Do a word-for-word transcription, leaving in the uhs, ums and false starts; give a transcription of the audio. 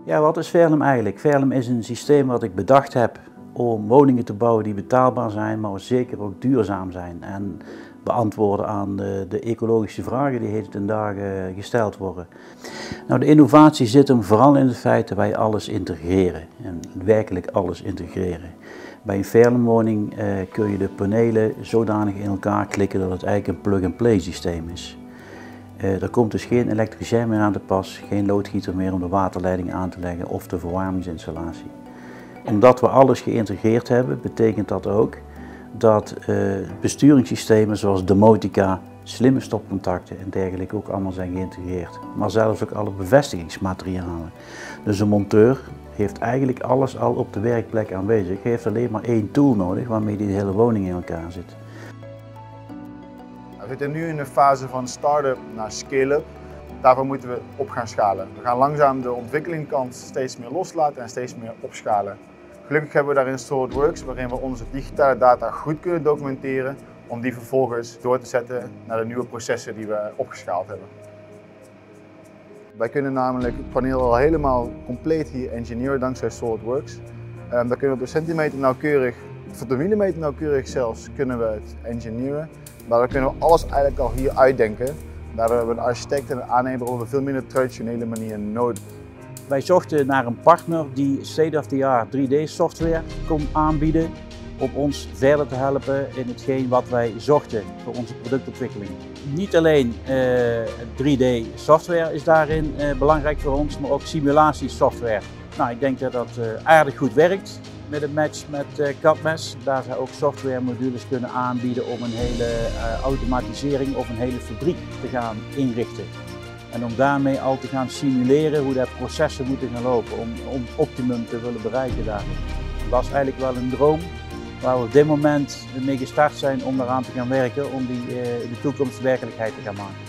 Ja, wat is Veerlum eigenlijk? Veerlum is een systeem wat ik bedacht heb om woningen te bouwen die betaalbaar zijn, maar zeker ook duurzaam zijn. En beantwoorden aan de, de ecologische vragen die heden ten dagen gesteld worden. Nou, de innovatie zit hem vooral in het feit dat wij alles integreren. En werkelijk alles integreren. Bij een Veerlumwoning eh, kun je de panelen zodanig in elkaar klikken dat het eigenlijk een plug-and-play systeem is. Uh, er komt dus geen elektricien meer aan de pas, geen loodgieter meer om de waterleiding aan te leggen of de verwarmingsinstallatie. Omdat we alles geïntegreerd hebben, betekent dat ook dat uh, besturingssystemen zoals domotica, slimme stopcontacten en dergelijke ook allemaal zijn geïntegreerd. Maar zelfs ook alle bevestigingsmaterialen. Dus een monteur heeft eigenlijk alles al op de werkplek aanwezig. Hij heeft alleen maar één tool nodig waarmee hij de hele woning in elkaar zit. We zitten nu in een fase van start-up naar scale-up. Daarvoor moeten we op gaan schalen. We gaan langzaam de ontwikkelingskant steeds meer loslaten en steeds meer opschalen. Gelukkig hebben we daarin SolidWorks, waarin we onze digitale data goed kunnen documenteren om die vervolgens door te zetten naar de nieuwe processen die we opgeschaald hebben. Wij kunnen namelijk het paneel al helemaal compleet hier engineeren dankzij SolidWorks. Um, daar kunnen we op de centimeter nauwkeurig, tot de millimeter nauwkeurig zelfs, kunnen we het engineeren. Daardoor kunnen we alles eigenlijk al hier uitdenken. Daardoor hebben we een architect en een aannemer op een veel minder traditionele manier nodig. Wij zochten naar een partner die state-of-the-art drie D software kon aanbieden om ons verder te helpen in hetgeen wat wij zochten voor onze productontwikkeling. Niet alleen uh, drie D software is daarin uh, belangrijk voor ons, maar ook simulatiesoftware. Nou, ik denk dat dat uh, aardig goed werkt met een match met uh, C A D M E S. Daar zij ook software modules kunnen aanbieden om een hele uh, automatisering of een hele fabriek te gaan inrichten. En om daarmee al te gaan simuleren hoe de processen moeten gaan lopen om, om het optimum te willen bereiken daarin. Dat is eigenlijk wel een droom waar we op dit moment mee gestart zijn om eraan te gaan werken om die uh, in de toekomst werkelijkheid te gaan maken.